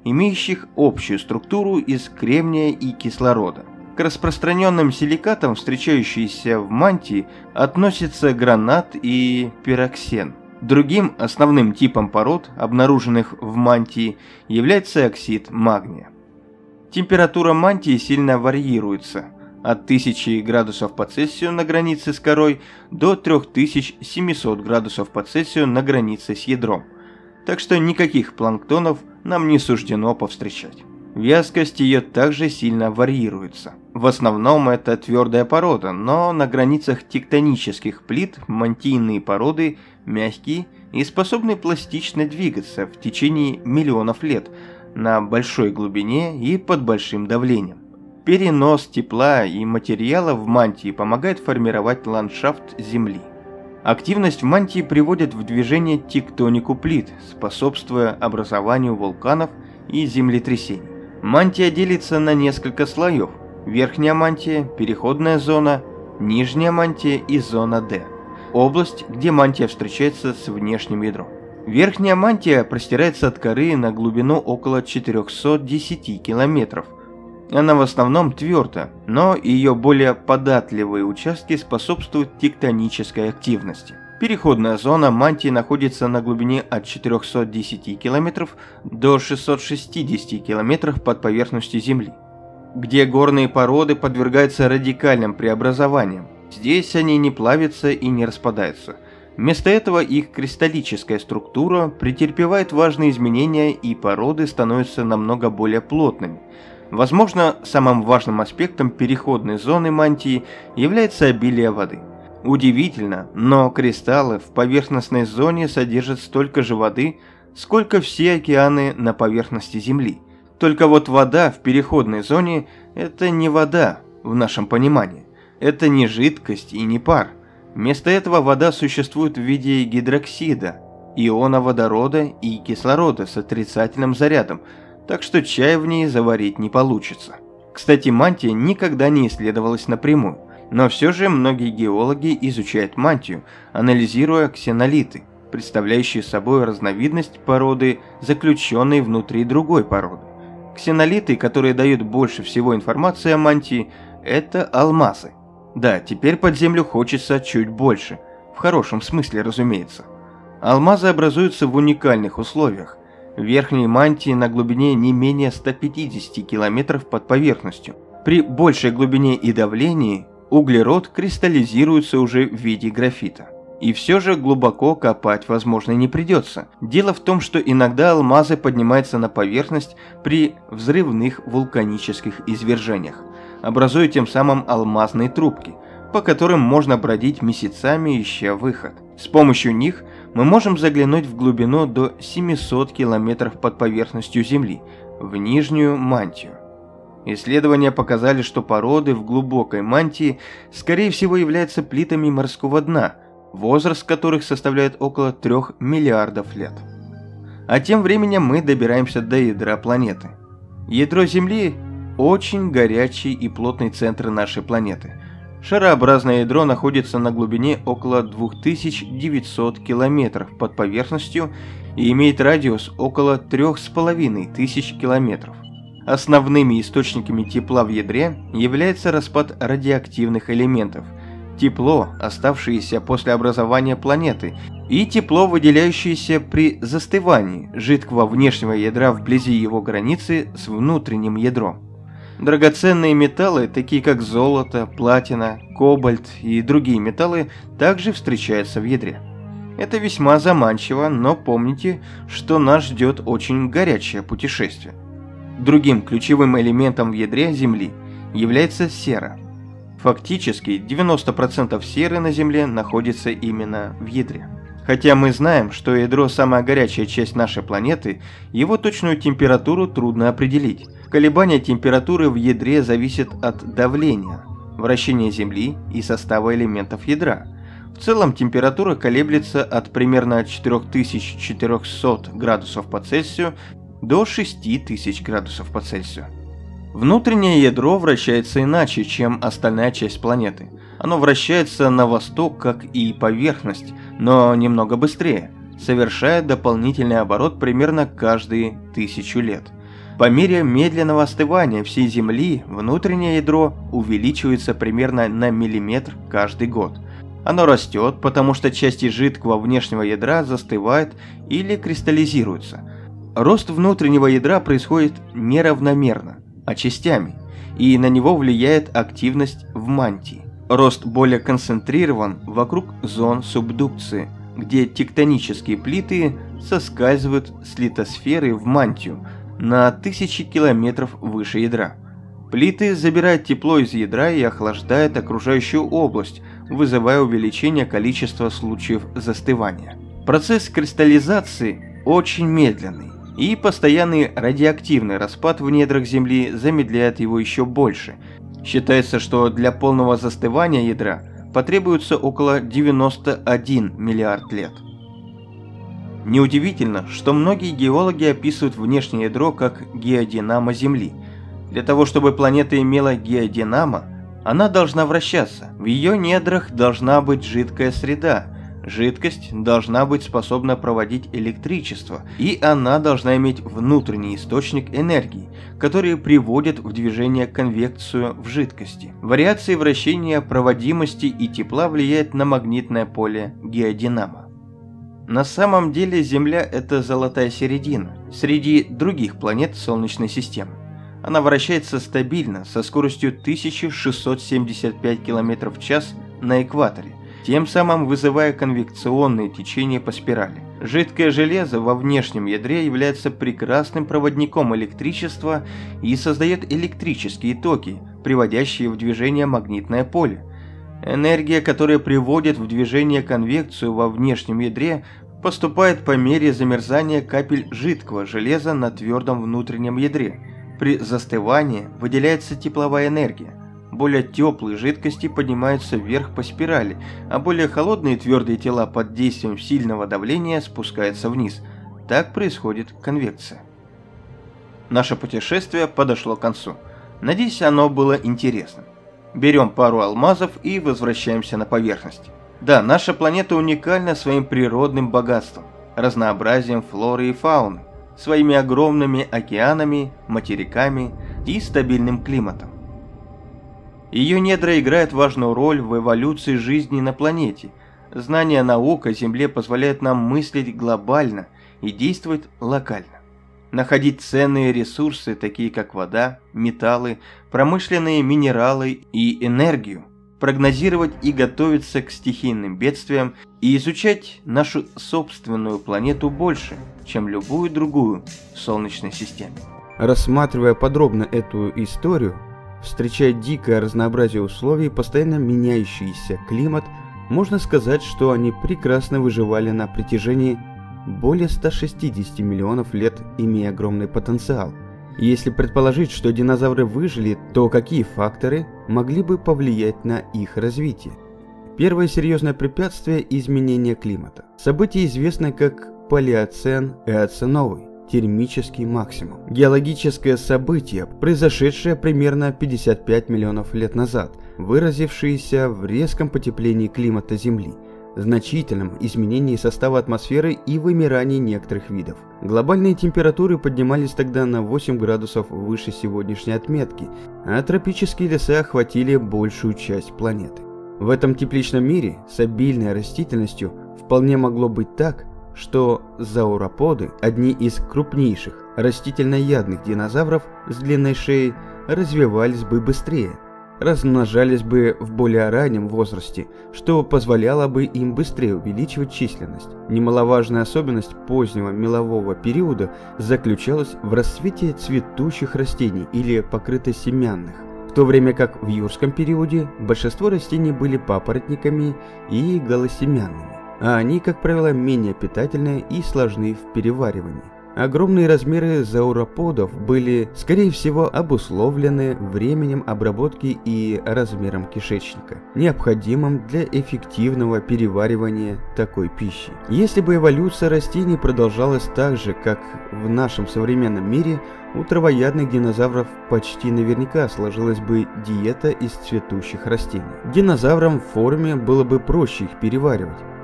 имеющих общую структуру из кремния и кислорода. К распространенным силикатам, встречающиеся в мантии, относятся гранат и пироксен. Другим основным типом пород, обнаруженных в мантии, является оксид магния. Температура мантии сильно варьируется от тысячи градусов по Цельсию на границе с корой до трёх тысяч семисот градусов по Цельсию на границе с ядром. Так что никаких планктонов нам не суждено повстречать. Вязкость ее также сильно варьируется. В основном это твердая порода, но на границах тектонических плит мантийные породы мягкие и способны пластично двигаться в течение миллионов лет на большой глубине и под большим давлением. Перенос тепла и материала в мантии помогает формировать ландшафт Земли. Активность в мантии приводит в движение тектонику плит, способствуя образованию вулканов и землетрясений. Мантия делится на несколько слоев: верхняя мантия, переходная зона, нижняя мантия и зона D. Область, где мантия встречается с внешним ядром. Верхняя мантия простирается от коры на глубину около четырёхсот десяти километров. Она в основном тверда, но ее более податливые участки способствуют тектонической активности. Переходная зона мантии находится на глубине от четырёхсот десяти километров до шестисот шестидесяти километров под поверхностью Земли, где горные породы подвергаются радикальным преобразованиям. Здесь они не плавятся и не распадаются. Вместо этого их кристаллическая структура претерпевает важные изменения, и породы становятся намного более плотными. Возможно, самым важным аспектом переходной зоны мантии является обилие воды. Удивительно, но кристаллы в поверхностной зоне содержат столько же воды, сколько все океаны на поверхности Земли. Только вот вода в переходной зоне – это не вода в нашем понимании. Это не жидкость и не пар. Вместо этого вода существует в виде гидроксида, иона водорода и кислорода с отрицательным зарядом, так что чай в ней заварить не получится. Кстати, мантия никогда не исследовалась напрямую, но все же многие геологи изучают мантию, анализируя ксенолиты, представляющие собой разновидность породы, заключенной внутри другой породы. Ксенолиты, которые дают больше всего информации о мантии, это алмазы. Да, теперь под землю хочется чуть больше, в хорошем смысле, разумеется. Алмазы образуются в уникальных условиях. В верхней мантии на глубине не менее ста пятидесяти километров под поверхностью. При большей глубине и давлении углерод кристаллизируется уже в виде графита. И все же глубоко копать, возможно, не придется. Дело в том, что иногда алмазы поднимаются на поверхность при взрывных вулканических извержениях, образуя тем самым алмазные трубки, по которым можно бродить месяцами, ища выход. С помощью них мы можем заглянуть в глубину до семисот километров под поверхностью Земли, в нижнюю мантию. Исследования показали, что породы в глубокой мантии, скорее всего, являются плитами морского дна, возраст которых составляет около трёх миллиардов лет. А тем временем мы добираемся до ядра планеты. Ядро Земли – очень горячий и плотный центр нашей планеты. Шарообразное ядро находится на глубине около двух тысяч девятисот километров под поверхностью и имеет радиус около трёх с половиной тысяч километров. Основными источниками тепла в ядре является распад радиоактивных элементов, тепло, оставшееся после образования планеты, и тепло, выделяющееся при застывании жидкого внешнего ядра вблизи его границы с внутренним ядром. Драгоценные металлы, такие как золото, платина, кобальт и другие металлы, также встречаются в ядре. Это весьма заманчиво, но помните, что нас ждет очень горячее путешествие. Другим ключевым элементом в ядре Земли является сера. Фактически девяносто процентов серы на Земле находится именно в ядре. Хотя мы знаем, что ядро – самая горячая часть нашей планеты, его точную температуру трудно определить. Колебания температуры в ядре зависят от давления, вращения Земли и состава элементов ядра. В целом температура колеблется от примерно четырёх тысяч четырёхсот градусов по Цельсию до шести тысяч градусов по Цельсию. Внутреннее ядро вращается иначе, чем остальная часть планеты. Оно вращается на восток, как и поверхность, но немного быстрее, совершая дополнительный оборот примерно каждые тысячу лет. По мере медленного остывания всей Земли внутреннее ядро увеличивается примерно на миллиметр каждый год. Оно растет, потому что части жидкого внешнего ядра застывают или кристаллизируются. Рост внутреннего ядра происходит неравномерно, а частями, и на него влияет активность в мантии. Рост более концентрирован вокруг зон субдукции, где тектонические плиты соскальзывают с литосферы в мантию на тысячи километров выше ядра. Плиты забирают тепло из ядра и охлаждают окружающую область, вызывая увеличение количества случаев застывания. Процесс кристаллизации очень медленный, и постоянный радиоактивный распад в недрах Земли замедляет его еще больше. Считается, что для полного застывания ядра потребуется около девяноста один миллиард лет. Неудивительно, что многие геологи описывают внешнее ядро как геодинамо Земли. Для того, чтобы планета имела геодинамо, она должна вращаться. В ее недрах должна быть жидкая среда. Жидкость должна быть способна проводить электричество, и она должна иметь внутренний источник энергии, который приводит в движение конвекцию в жидкости. Вариации вращения, проводимости и тепла влияют на магнитное поле геодинамо. На самом деле Земля – это золотая середина среди других планет Солнечной системы. Она вращается стабильно со скоростью тысяча шестьсот семьдесят пять километров в час на экваторе, тем самым вызывая конвекционные течения по спирали. Жидкое железо во внешнем ядре является прекрасным проводником электричества и создает электрические токи, приводящие в движение магнитное поле. Энергия, которая приводит в движение конвекцию во внешнем ядре, поступает по мере замерзания капель жидкого железа на твердом внутреннем ядре. При застывании выделяется тепловая энергия. Более теплые жидкости поднимаются вверх по спирали, а более холодные твердые тела под действием сильного давления спускаются вниз. Так происходит конвекция. Наше путешествие подошло к концу. Надеюсь, оно было интересным. Берем пару алмазов и возвращаемся на поверхность. Да, наша планета уникальна своим природным богатством, разнообразием флоры и фауны, своими огромными океанами, материками и стабильным климатом. Ее недра играют важную роль в эволюции жизни на планете. Знания наук о Земле позволяют нам мыслить глобально и действовать локально. Находить ценные ресурсы, такие как вода, металлы, промышленные минералы и энергию, прогнозировать и готовиться к стихийным бедствиям и изучать нашу собственную планету больше, чем любую другую в Солнечной системе. Рассматривая подробно эту историю, встречая дикое разнообразие условий и постоянно меняющийся климат, можно сказать, что они прекрасно выживали на протяжении более ста шестидесяти миллионов лет, имея огромный потенциал. И если предположить, что динозавры выжили, то какие факторы могли бы повлиять на их развитие? Первое серьезное препятствие – изменение климата. Событие известно как палеоцен эоценовый, термический максимум. Геологическое событие, произошедшее примерно пятьдесят пять миллионов лет назад, выразившееся в резком потеплении климата Земли, значительном изменении состава атмосферы и вымирании некоторых видов. Глобальные температуры поднимались тогда на восемь градусов выше сегодняшней отметки, а тропические леса охватили большую часть планеты. В этом тепличном мире с обильной растительностью вполне могло быть так, что зауроподы, одни из крупнейших растительноядных динозавров с длинной шеей, развивались бы быстрее, размножались бы в более раннем возрасте, что позволяло бы им быстрее увеличивать численность. Немаловажная особенность позднего мелового периода заключалась в расцвете цветущих растений или покрытосемянных, в то время как в юрском периоде большинство растений были папоротниками и голосемянными, а они, как правило, менее питательные и сложны в переваривании. Огромные размеры зауроподов были, скорее всего, обусловлены временем обработки и размером кишечника, необходимым для эффективного переваривания такой пищи. Если бы эволюция растений продолжалась так же, как в нашем современном мире, у травоядных динозавров почти наверняка сложилась бы диета из цветущих растений. Динозаврам в форме было бы проще их переваривать.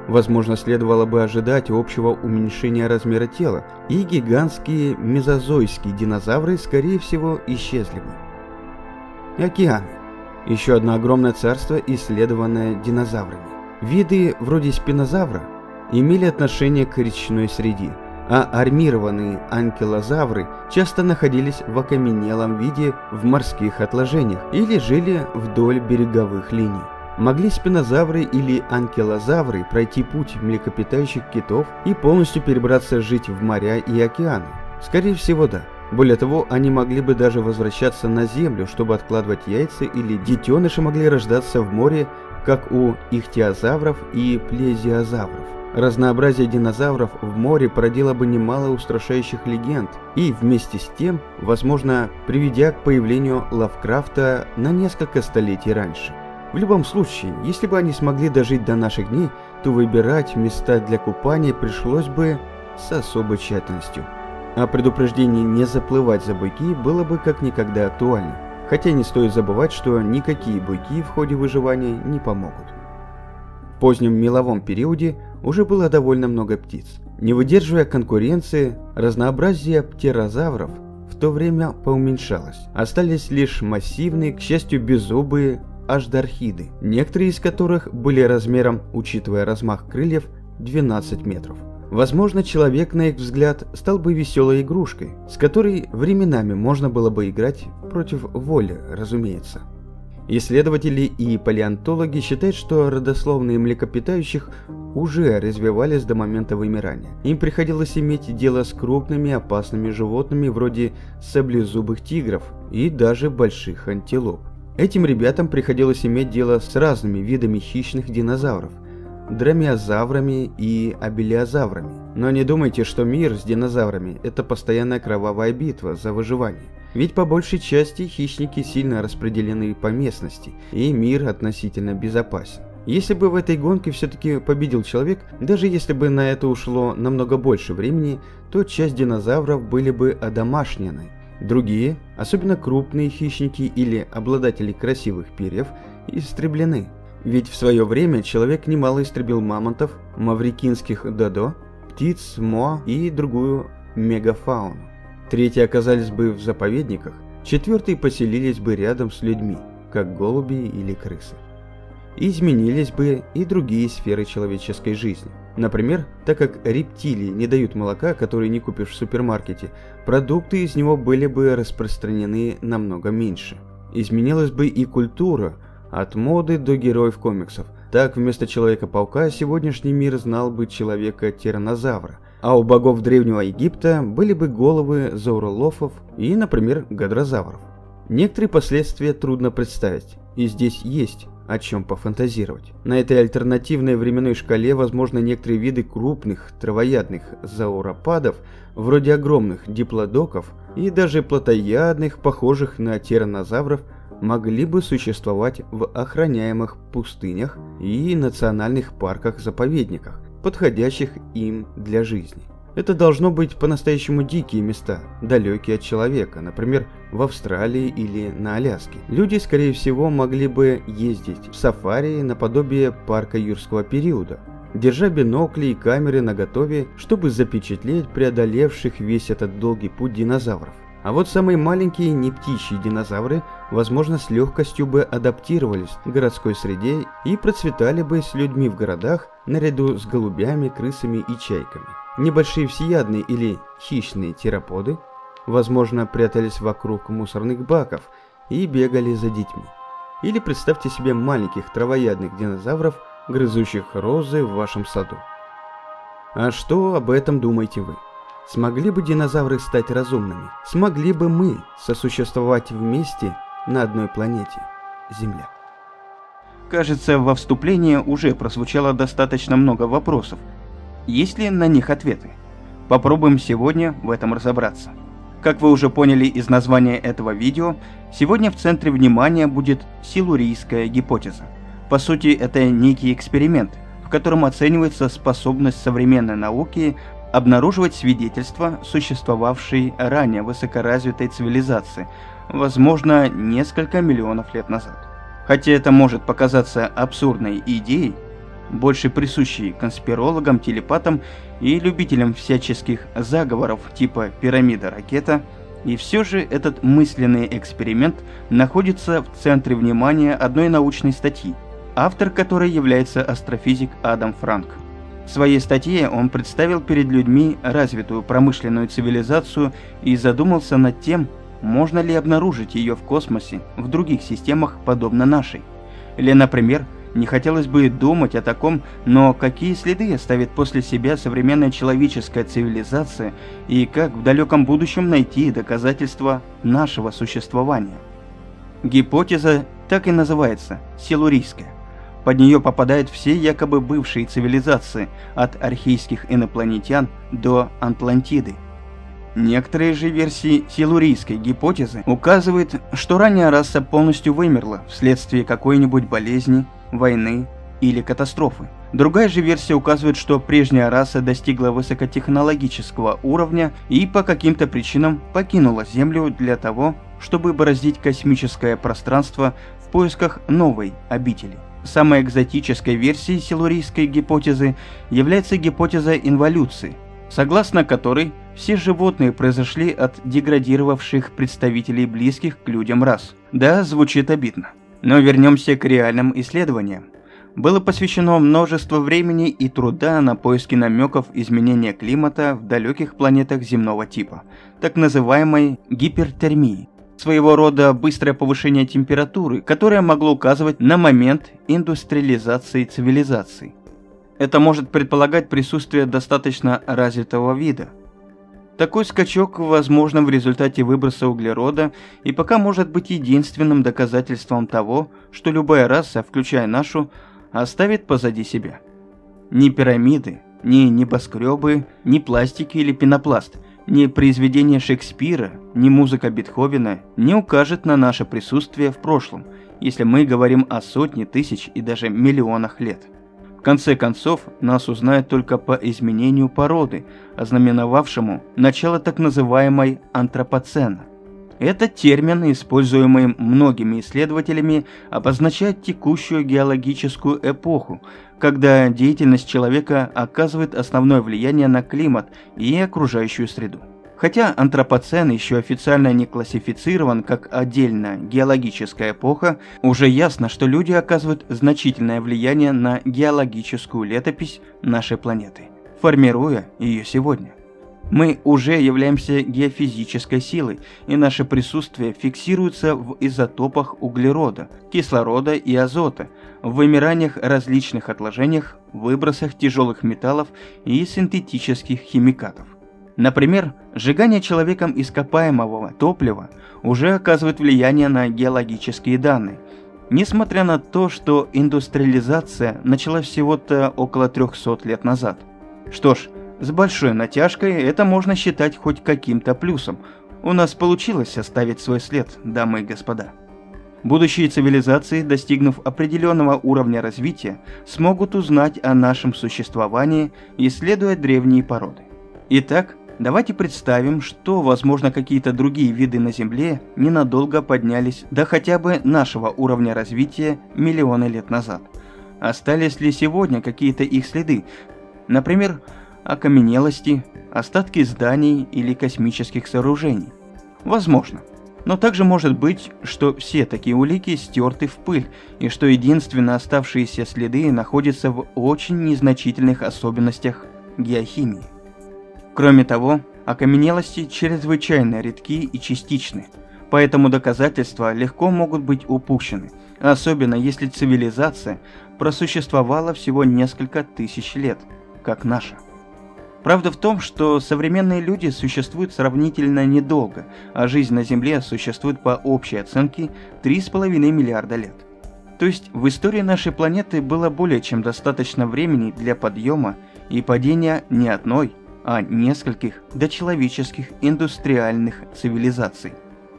Возможно, следовало бы ожидать общего уменьшения размера тела, и гигантские мезозойские динозавры, скорее всего, исчезли бы. Океаны. Еще одно огромное царство, исследованное динозаврами. Виды вроде спинозавра имели отношение к речной среде, а армированные анкилозавры часто находились в окаменелом виде в морских отложениях или жили вдоль береговых линий. Могли спинозавры или анкилозавры пройти путь млекопитающих китов и полностью перебраться жить в моря и океаны? Скорее всего, да. Более того, они могли бы даже возвращаться на Землю, чтобы откладывать яйца, или детеныши могли рождаться в море, как у ихтиозавров и плезиозавров. Разнообразие динозавров в море породило бы немало устрашающих легенд и, вместе с тем, возможно, приведя к появлению Лавкрафта на несколько столетий раньше. В любом случае, если бы они смогли дожить до наших дней, то выбирать места для купания пришлось бы с особой тщательностью. А предупреждение не заплывать за буйки было бы как никогда актуально. Хотя не стоит забывать, что никакие буйки в ходе выживания не помогут. В позднем меловом периоде уже было довольно много птиц. Не выдерживая конкуренции, разнообразие птерозавров в то время поуменьшалось. Остались лишь массивные, к счастью, беззубые аждархиды, некоторые из которых были размером, учитывая размах крыльев, двенадцать метров. Возможно, человек, на их взгляд, стал бы веселой игрушкой, с которой временами можно было бы играть против воли, разумеется. Исследователи и палеонтологи считают, что родословные млекопитающих уже развивались до момента вымирания. Им приходилось иметь дело с крупными опасными животными вроде саблезубых тигров и даже больших антилоп. Этим ребятам приходилось иметь дело с разными видами хищных динозавров, дромеозаврами и абелиозаврами. Но не думайте, что мир с динозаврами – это постоянная кровавая битва за выживание. Ведь по большей части хищники сильно распределены по местности, и мир относительно безопасен. Если бы в этой гонке все-таки победил человек, даже если бы на это ушло намного больше времени, то часть динозавров были бы одомашнены. Другие, особенно крупные хищники или обладатели красивых перьев, истреблены. Ведь в свое время человек немало истребил мамонтов, маврикинских додо, птиц, моа и другую мегафауну. Третьи оказались бы в заповедниках, четвертые поселились бы рядом с людьми, как голуби или крысы. Изменились бы и другие сферы человеческой жизни. Например, так как рептилии не дают молока, которое не купишь в супермаркете, продукты из него были бы распространены намного меньше. Изменилась бы и культура, от моды до героев комиксов. Так, вместо Человека-паука сегодняшний мир знал бы Человека-тираннозавра, а у богов Древнего Египта были бы головы зоуролофов и, например, гадрозавров. Некоторые последствия трудно представить, и здесь есть о чем пофантазировать. На этой альтернативной временной шкале, возможно, некоторые виды крупных травоядных зауроподов, вроде огромных диплодоков и даже плотоядных, похожих на тираннозавров, могли бы существовать в охраняемых пустынях и национальных парках-заповедниках, подходящих им для жизни. Это должно быть по-настоящему дикие места, далекие от человека, например, в Австралии или на Аляске. Люди, скорее всего, могли бы ездить в сафари наподобие парка юрского периода, держа бинокли и камеры наготове, чтобы запечатлеть преодолевших весь этот долгий путь динозавров. А вот самые маленькие нептичьи динозавры, возможно, с легкостью бы адаптировались к городской среде и процветали бы с людьми в городах наряду с голубями, крысами и чайками. Небольшие всеядные или хищные тероподы, возможно, прятались вокруг мусорных баков и бегали за детьми. Или представьте себе маленьких травоядных динозавров, грызущих розы в вашем саду. А что об этом думаете вы? Смогли бы динозавры стать разумными? Смогли бы мы сосуществовать вместе на одной планете – Земля? Кажется, во вступлении уже прозвучало достаточно много вопросов. Есть ли на них ответы? Попробуем сегодня в этом разобраться. Как вы уже поняли из названия этого видео, сегодня в центре внимания будет силурийская гипотеза. По сути, это некий эксперимент, в котором оценивается способность современной науки обнаруживать свидетельства существовавшей ранее высокоразвитой цивилизации, возможно, несколько миллионов лет назад. Хотя это может показаться абсурдной идеей, больше присущий конспирологам, телепатам и любителям всяческих заговоров типа пирамида-ракета, и все же этот мысленный эксперимент находится в центре внимания одной научной статьи, автор которой является астрофизик Адам Франк. В своей статье он представил перед людьми развитую промышленную цивилизацию и задумался над тем, можно ли обнаружить ее в космосе в других системах, подобно нашей. Или, например, не хотелось бы думать о таком, но какие следы оставит после себя современная человеческая цивилизация и как в далеком будущем найти доказательства нашего существования? Гипотеза так и называется – силурийская. Под нее попадают все якобы бывшие цивилизации, от архейских инопланетян до Атлантиды. Некоторые же версии силурийской гипотезы указывают, что ранняя раса полностью вымерла вследствие какой-нибудь болезни, войны или катастрофы. Другая же версия указывает, что прежняя раса достигла высокотехнологического уровня и по каким-то причинам покинула Землю для того, чтобы бороздить космическое пространство в поисках новой обители. Самой экзотической версией силурийской гипотезы является гипотеза инволюции, согласно которой все животные произошли от деградировавших представителей близких к людям рас. Да, звучит обидно. Но вернемся к реальным исследованиям. Было посвящено множество времени и труда на поиски намеков изменения климата в далеких планетах земного типа, так называемой гипертермии. Своего рода быстрое повышение температуры, которое могло указывать на момент индустриализации цивилизации. Это может предполагать присутствие достаточно развитого вида. Такой скачок возможен в результате выброса углерода и пока может быть единственным доказательством того, что любая раса, включая нашу, оставит позади себя. Ни пирамиды, ни небоскребы, ни пластики или пенопласт, ни произведение Шекспира, ни музыка Бетховена не укажет на наше присутствие в прошлом, если мы говорим о сотне тысяч и даже миллионах лет. В конце концов, нас узнают только по изменению породы, ознаменовавшему начало так называемой антропоцена. Этот термин, используемый многими исследователями, обозначает текущую геологическую эпоху, когда деятельность человека оказывает основное влияние на климат и окружающую среду. Хотя антропоцен еще официально не классифицирован как отдельная геологическая эпоха, уже ясно, что люди оказывают значительное влияние на геологическую летопись нашей планеты, формируя ее сегодня. Мы уже являемся геофизической силой, и наше присутствие фиксируется в изотопах углерода, кислорода и азота, в вымираниях различных отложениях, выбросах тяжелых металлов и синтетических химикатов. Например, сжигание человеком ископаемого топлива уже оказывает влияние на геологические данные, несмотря на то, что индустриализация началась всего-то около трехсот лет назад. Что ж, с большой натяжкой это можно считать хоть каким-то плюсом. У нас получилось оставить свой след, дамы и господа. Будущие цивилизации, достигнув определенного уровня развития, смогут узнать о нашем существовании, исследуя древние породы. Итак, давайте представим, что, возможно, какие-то другие виды на Земле ненадолго поднялись до хотя бы нашего уровня развития миллионы лет назад. Остались ли сегодня какие-то их следы? Например, окаменелости, остатки зданий или космических сооружений. Возможно. Но также может быть, что все такие улики стерты в пыль, и что единственно оставшиеся следы находятся в очень незначительных особенностях геохимии. Кроме того, окаменелости чрезвычайно редки и частичны, поэтому доказательства легко могут быть упущены, особенно если цивилизация просуществовала всего несколько тысяч лет, как наша. Правда в том, что современные люди существуют сравнительно недолго, а жизнь на Земле существует по общей оценке три с половиной миллиарда лет. То есть в истории нашей планеты было более чем достаточно времени для подъема и падения не одной, а нескольких дочеловеческих индустриальных цивилизаций.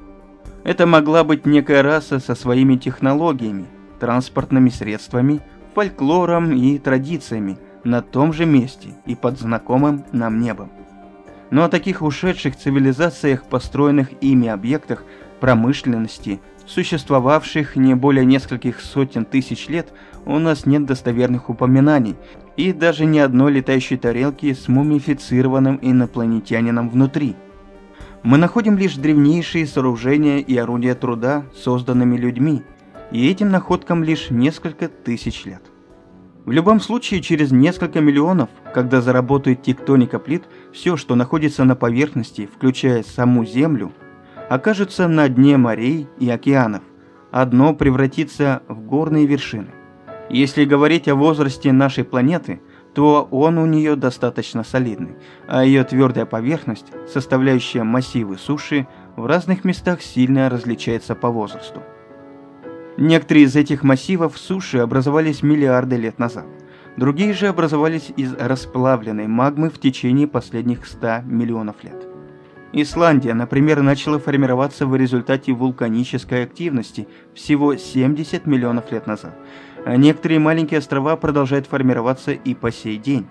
Это могла быть некая раса со своими технологиями, транспортными средствами, фольклором и традициями, на том же месте и под знакомым нам небом. Но о таких ушедших цивилизациях, построенных ими объектах промышленности, существовавших не более нескольких сотен тысяч лет, у нас нет достоверных упоминаний, и даже ни одной летающей тарелки с мумифицированным инопланетянином внутри. Мы находим лишь древнейшие сооружения и орудия труда, созданными людьми, и этим находкам лишь несколько тысяч лет. В любом случае, через несколько миллионов, когда заработает тектоника плит, все, что находится на поверхности, включая саму Землю, окажется на дне морей и океанов, а дно превратится в горные вершины. Если говорить о возрасте нашей планеты, то он у нее достаточно солидный, а ее твердая поверхность, составляющая массивы суши, в разных местах сильно различается по возрасту. Некоторые из этих массивов суши образовались миллиарды лет назад, другие же образовались из расплавленной магмы в течение последних ста миллионов лет. Исландия, например, начала формироваться в результате вулканической активности всего семьдесят миллионов лет назад, а некоторые маленькие острова продолжают формироваться и по сей день.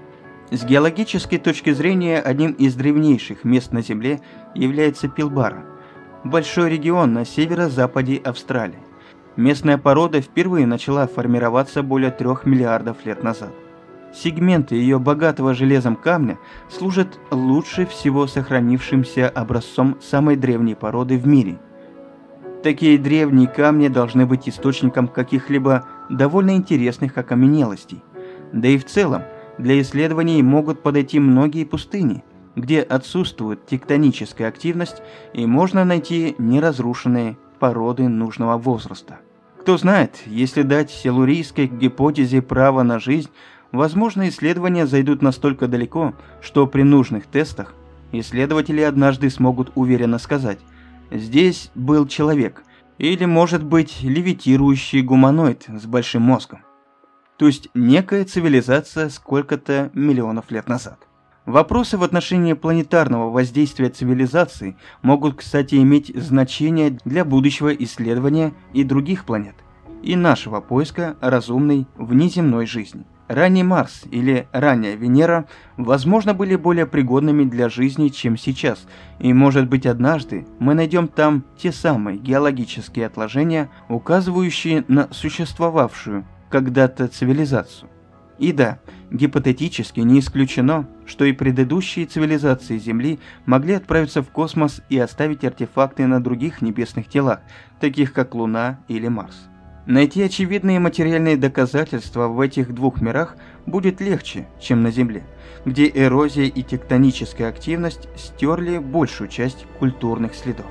С геологической точки зрения, одним из древнейших мест на Земле является Пилбара, большой регион на северо-западе Австралии. Местная порода впервые начала формироваться более трех миллиардов лет назад. Сегменты ее богатого железом камня служат лучше всего сохранившимся образцом самой древней породы в мире. Такие древние камни должны быть источником каких-либо довольно интересных окаменелостей. Да и в целом, для исследований могут подойти многие пустыни, где отсутствует тектоническая активность и можно найти неразрушенные породы нужного возраста. Кто знает, если дать силурийской гипотезе право на жизнь, возможно, исследования зайдут настолько далеко, что при нужных тестах исследователи однажды смогут уверенно сказать: здесь был человек, или, может быть, левитирующий гуманоид с большим мозгом. То есть некая цивилизация сколько-то миллионов лет назад. Вопросы в отношении планетарного воздействия цивилизации могут, кстати, иметь значение для будущего исследования и других планет, и нашего поиска разумной внеземной жизни. Ранний Марс или ранняя Венера, возможно, были более пригодными для жизни, чем сейчас, и, может быть, однажды мы найдем там те самые геологические отложения, указывающие на существовавшую когда-то цивилизацию. И да, гипотетически не исключено, что и предыдущие цивилизации Земли могли отправиться в космос и оставить артефакты на других небесных телах, таких как Луна или Марс. Найти очевидные материальные доказательства в этих двух мирах будет легче, чем на Земле, где эрозия и тектоническая активность стерли большую часть культурных следов.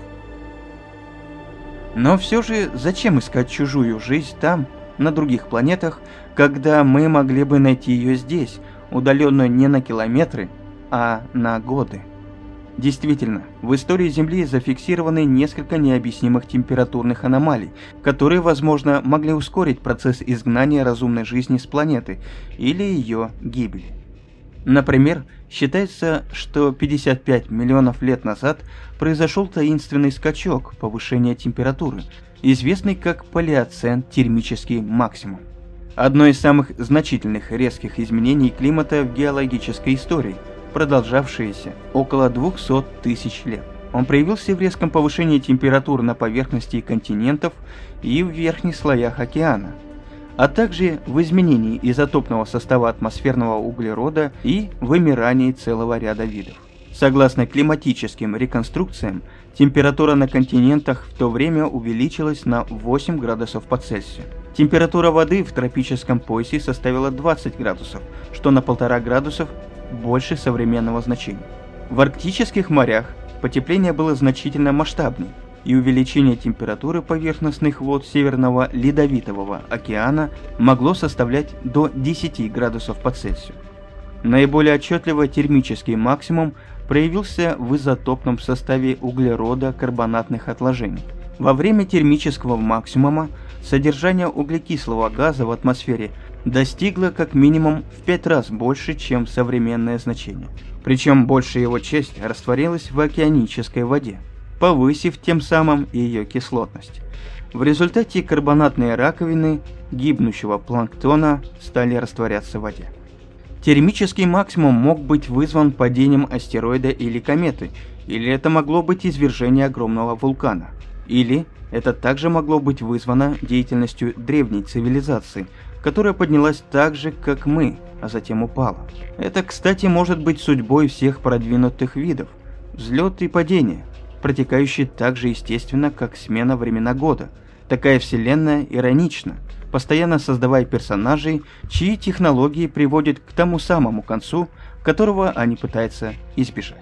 Но все же, зачем искать чужую жизнь там, на других планетах, когда мы могли бы найти ее здесь, удаленную не на километры, а на годы? Действительно, в истории Земли зафиксированы несколько необъяснимых температурных аномалий, которые, возможно, могли ускорить процесс изгнания разумной жизни с планеты или ее гибели. Например, считается, что пятьдесят пять миллионов лет назад произошел таинственный скачок повышения температуры, известный как палеоцен термический максимум. Одно из самых значительных резких изменений климата в геологической истории, продолжавшееся около двухсот тысяч лет. Он проявился в резком повышении температур на поверхности континентов и в верхних слоях океана, а также в изменении изотопного состава атмосферного углерода и вымирании целого ряда видов. Согласно климатическим реконструкциям, температура на континентах в то время увеличилась на восемь градусов по Цельсию. Температура воды в тропическом поясе составила двадцать градусов, что на полтора градусов больше современного значения. В арктических морях потепление было значительно масштабнее, и увеличение температуры поверхностных вод Северного Ледовитого океана могло составлять до десяти градусов по Цельсию. Наиболее отчетливо термический максимум проявился в изотопном составе углерода карбонатных отложений. Во время термического максимума содержание углекислого газа в атмосфере достигло как минимум в пять раз больше, чем современное значение. Причем большая его часть растворилась в океанической воде, повысив тем самым и ее кислотность. В результате карбонатные раковины гибнущего планктона стали растворяться в воде. Термический максимум мог быть вызван падением астероида или кометы, или это могло быть извержение огромного вулкана, или это также могло быть вызвано деятельностью древней цивилизации, которая поднялась так же, как мы, а затем упала. Это, кстати, может быть судьбой всех продвинутых видов. Взлет и падение, протекающие так же естественно, как смена времена года. Такая вселенная иронична, постоянно создавая персонажей, чьи технологии приводят к тому самому концу, которого они пытаются избежать.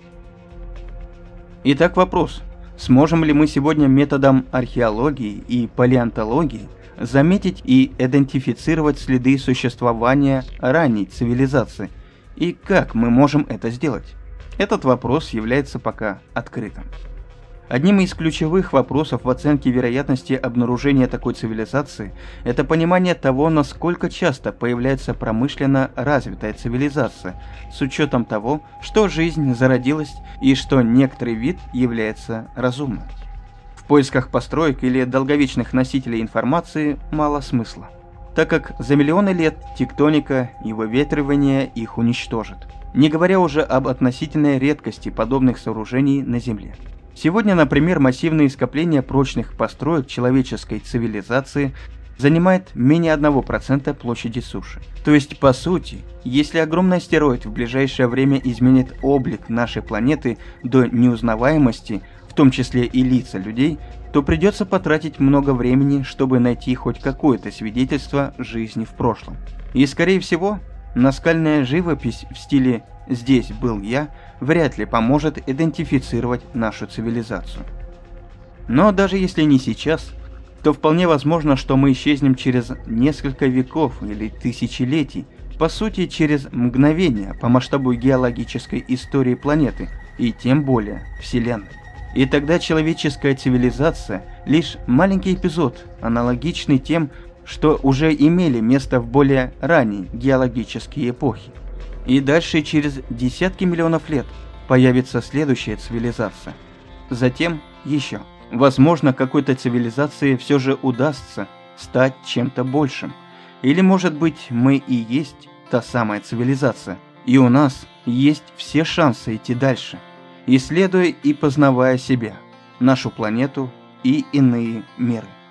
Итак, вопрос. Сможем ли мы сегодня методом археологии и палеонтологии заметить и идентифицировать следы существования ранней цивилизации? И как мы можем это сделать? Этот вопрос является пока открытым. Одним из ключевых вопросов в оценке вероятности обнаружения такой цивилизации – это понимание того, насколько часто появляется промышленно развитая цивилизация, с учетом того, что жизнь зародилась и что некоторый вид является разумным. В поисках построек или долговечных носителей информации мало смысла, так как за миллионы лет тектоника и выветривание их уничтожит, не говоря уже об относительной редкости подобных сооружений на Земле. Сегодня, например, массивные скопления прочных построек человеческой цивилизации занимает менее одного процента площади суши. То есть, по сути, если огромный астероид в ближайшее время изменит облик нашей планеты до неузнаваемости, в том числе и лица людей, то придется потратить много времени, чтобы найти хоть какое-то свидетельство жизни в прошлом. И, скорее всего, наскальная живопись в стиле «здесь был я» вряд ли поможет идентифицировать нашу цивилизацию. Но даже если не сейчас, то вполне возможно, что мы исчезнем через несколько веков или тысячелетий, по сути через мгновение по масштабу геологической истории планеты и тем более Вселенной. И тогда человеческая цивилизация – лишь маленький эпизод, аналогичный тем, что уже имели место в более ранние геологические эпохи. И дальше через десятки миллионов лет появится следующая цивилизация. Затем еще. Возможно, какой-то цивилизации все же удастся стать чем-то большим. Или, может быть, мы и есть та самая цивилизация. И у нас есть все шансы идти дальше, исследуя и познавая себя, нашу планету и иные миры.